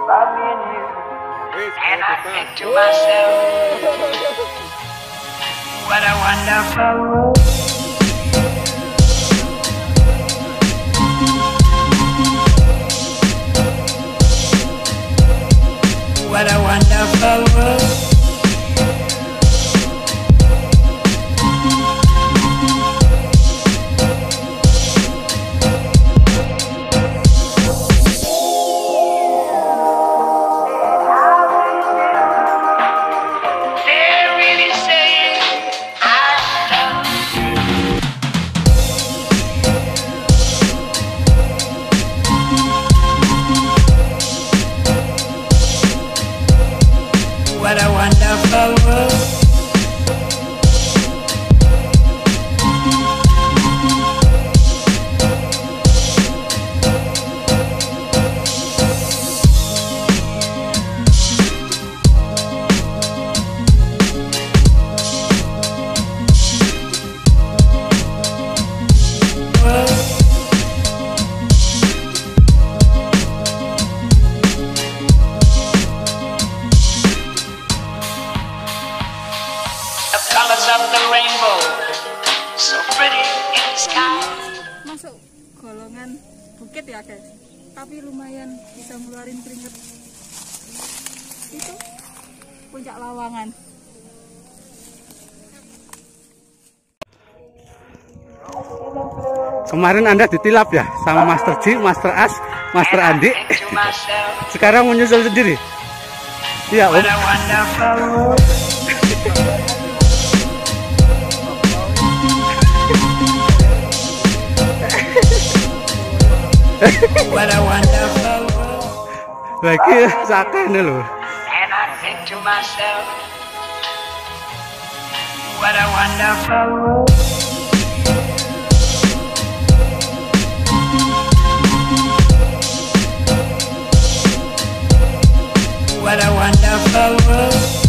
And I think to myself, what a wonderful world. What a wonderful world. What a wonderful world. Of the rainbow, so pretty in the sky. Masuk golongan bukit ya guys, tapi lumayan bisa ngeluarin keringet. Itu puncak Lawangan. Kemarin Anda ditilap ya sama Master Ji, Master As, Master Andi. Sekarang menyusul sendiri. Iya, Om. What a wonderful world. Lagi sakane lho. And I think to myself, what a wonderful world. What a wonderful world.